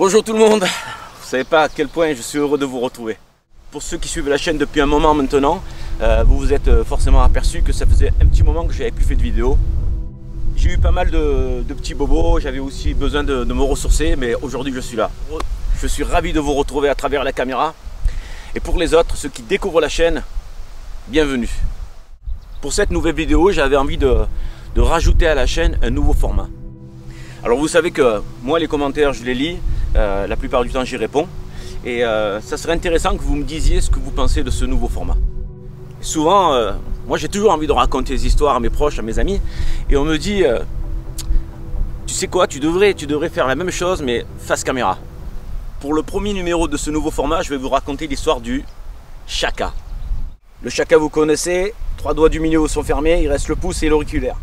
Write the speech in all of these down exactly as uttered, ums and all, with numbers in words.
Bonjour tout le monde, vous savez pas à quel point je suis heureux de vous retrouver. Pour ceux qui suivent la chaîne depuis un moment maintenant, euh, vous vous êtes forcément aperçu que ça faisait un petit moment que j'avais plus fait de vidéo. J'ai eu pas mal de, de petits bobos, j'avais aussi besoin de, de me ressourcer, mais aujourd'hui je suis là. Je suis ravi de vous retrouver à travers la caméra. Et pour les autres, ceux qui découvrent la chaîne, bienvenue. Pour cette nouvelle vidéo, j'avais envie de, de rajouter à la chaîne un nouveau format. Alors vous savez que moi les commentaires je les lis, euh, la plupart du temps j'y réponds. Et euh, ça serait intéressant que vous me disiez ce que vous pensez de ce nouveau format. Et souvent, euh, moi j'ai toujours envie de raconter des histoires à mes proches, à mes amis. Et on me dit, euh, tu sais quoi, tu devrais, tu devrais faire la même chose mais face caméra. Pour le premier numéro de ce nouveau format, je vais vous raconter l'histoire du Chaka. Le Chaka vous connaissez, trois doigts du milieu sont fermés, il reste le pouce et l'auriculaire.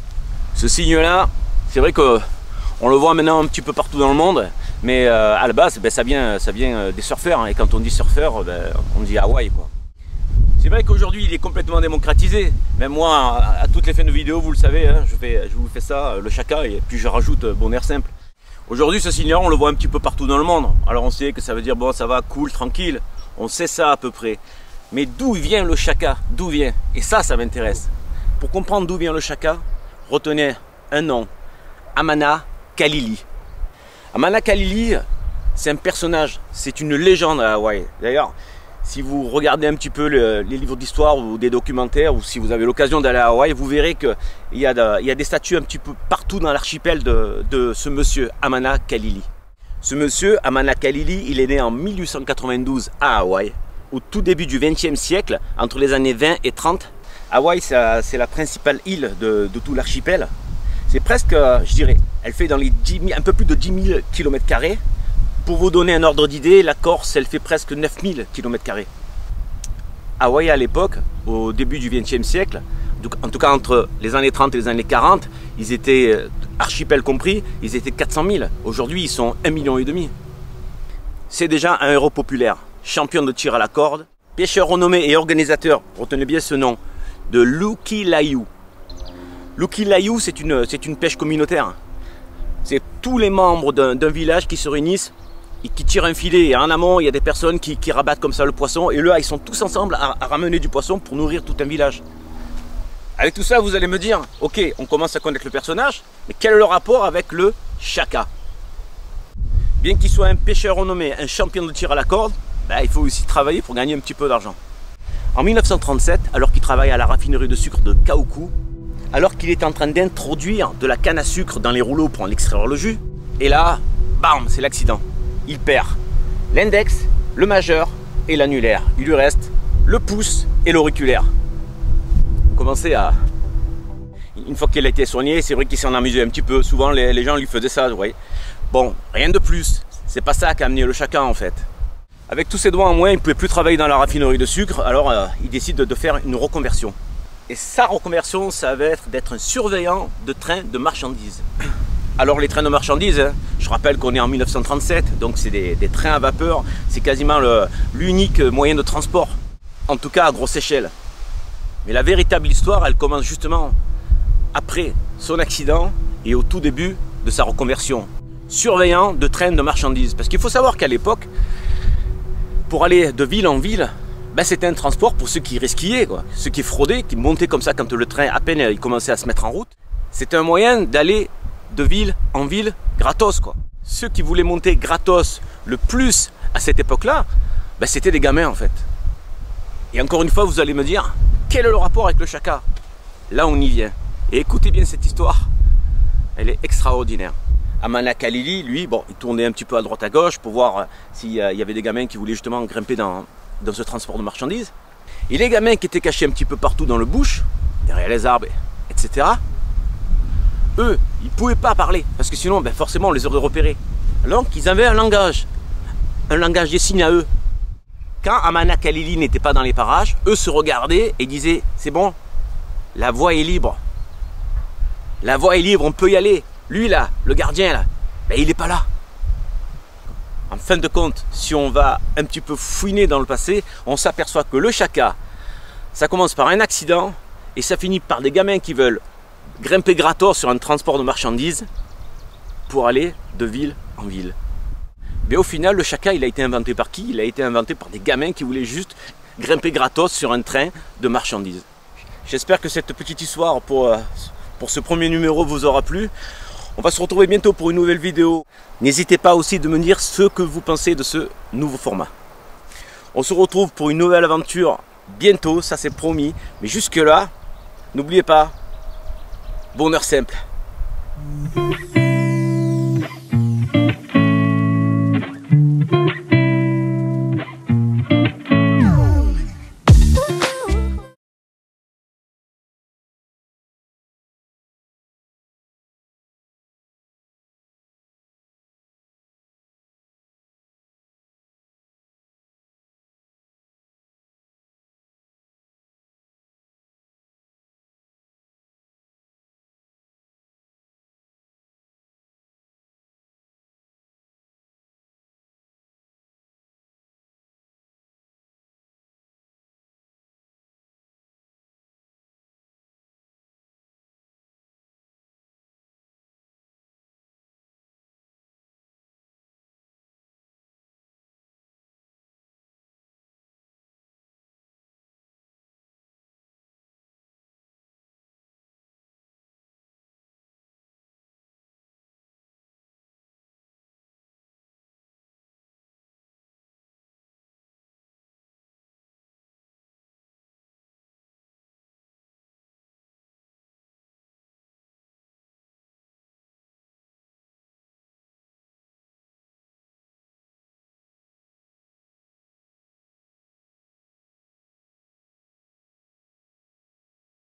Ce signe-là, c'est vrai que on le voit maintenant un petit peu partout dans le monde, mais euh, à la base, ben, ça vient, ça vient des surfeurs, hein, et quand on dit surfeur, ben, on dit Hawaï, quoi. C'est vrai qu'aujourd'hui, il est complètement démocratisé. Même moi, à, à toutes les fins de vidéo, vous le savez, hein, je, fais, je vous fais ça, le Chaka, et puis je rajoute bon air simple. Aujourd'hui, ce signe-là, on le voit un petit peu partout dans le monde. Alors on sait que ça veut dire, bon, ça va, cool, tranquille, on sait ça à peu près. Mais d'où vient le Chaka? D'où vient? Et ça, ça m'intéresse. Pour comprendre d'où vient le Chaka, retenez un nom, Amana Kalili. Amana Kalili, c'est un personnage, c'est une légende à Hawaï. D'ailleurs, si vous regardez un petit peu le, les livres d'histoire ou des documentaires, ou si vous avez l'occasion d'aller à Hawaï, vous verrez qu'il y, y a des statues un petit peu partout dans l'archipel de, de ce monsieur Amana Kalili. Ce monsieur, Amana Kalili, il est né en mille huit cent quatre-vingt-douze à Hawaï. Au tout début du vingtième siècle, entre les années vingt et trente, Hawaï, c'est la principale île de, de tout l'archipel. C'est presque, je dirais, elle fait dans les dix mille, un peu plus de dix mille kilomètres carrés. Pour vous donner un ordre d'idée, la Corse, elle fait presque neuf mille kilomètres carrés. Hawaï, à l'époque, au début du vingtième siècle, en tout cas entre les années trente et les années quarante, ils étaient, archipel compris, ils étaient quatre cent mille. Aujourd'hui, ils sont un million et demi. C'est déjà un héros populaire, champion de tir à la corde, pêcheur renommé et organisateur, retenez bien ce nom, de Lukilayu. Lukilayu, c'est une, c'est une pêche communautaire. C'est tous les membres d'un village qui se réunissent et qui tirent un filet. Et en amont, il y a des personnes qui, qui rabattent comme ça le poisson. Et là, ils sont tous ensemble à, à ramener du poisson pour nourrir tout un village. Avec tout ça, vous allez me dire, ok, on commence à connaître le personnage, mais quel est le rapport avec le Chaka? Bien qu'il soit un pêcheur renommé, un champion de tir à la corde, ben, il faut aussi travailler pour gagner un petit peu d'argent. En mille neuf cent trente-sept, alors qu'il travaille à la raffinerie de sucre de Kaoku, alors qu'il est en train d'introduire de la canne à sucre dans les rouleaux pour en extraire le jus, et là, bam, c'est l'accident. Il perd l'index, le majeur et l'annulaire. Il lui reste le pouce et l'auriculaire. Commencez à... Une fois qu'il a été soigné, c'est vrai qu'il s'en amusait un petit peu. Souvent, les, les gens lui faisaient ça, vous voyez. Bon, rien de plus. C'est pas ça qui a amené le Chaka, en fait. Avec tous ses doigts en moins, il ne pouvait plus travailler dans la raffinerie de sucre, alors euh, il décide de, de faire une reconversion. Et sa reconversion, ça va être d'être un surveillant de trains de marchandises. Alors les trains de marchandises, hein, je rappelle qu'on est en mille neuf cent trente-sept, donc c'est des, des trains à vapeur, c'est quasiment l'unique moyen de transport, en tout cas à grosse échelle. Mais la véritable histoire, elle commence justement après son accident et au tout début de sa reconversion. Surveillant de trains de marchandises, parce qu'il faut savoir qu'à l'époque, pour aller de ville en ville, ben, c'était un transport pour ceux qui risquillaient, quoi. Ceux qui fraudaient, qui montaient comme ça quand le train à peine il commençait à se mettre en route. C'était un moyen d'aller de ville en ville gratos, quoi. Ceux qui voulaient monter gratos le plus à cette époque-là, ben, c'était des gamins en fait. Et encore une fois, vous allez me dire, quel est le rapport avec le Chaka? Là, on y vient. Et écoutez bien cette histoire, elle est extraordinaire. Amana Kalili, lui, bon, il tournait un petit peu à droite à gauche pour voir s'il y avait des gamins qui voulaient justement grimper dans dans ce transport de marchandises. Et les gamins qui étaient cachés un petit peu partout dans le bush, derrière les arbres, et cetera, eux, ils ne pouvaient pas parler, parce que sinon, ben, forcément, on les aurait repérés. Donc, ils avaient un langage, un langage des signes à eux. Quand Amana Kalili n'était pas dans les parages, eux se regardaient et disaient, c'est bon, la voie est libre. La voie est libre, on peut y aller. Lui, là, le gardien, là, ben, il n'est pas là. En fin de compte, si on va un petit peu fouiner dans le passé, on s'aperçoit que le Chaka, ça commence par un accident et ça finit par des gamins qui veulent grimper gratos sur un transport de marchandises pour aller de ville en ville. Mais au final, le Chaka, il a été inventé par qui? Il a été inventé par des gamins qui voulaient juste grimper gratos sur un train de marchandises. J'espère que cette petite histoire pour, pour ce premier numéro vous aura plu. On va se retrouver bientôt pour une nouvelle vidéo. N'hésitez pas aussi de me dire ce que vous pensez de ce nouveau format. On se retrouve pour une nouvelle aventure bientôt, ça c'est promis. Mais jusque là, n'oubliez pas, bonheur simple.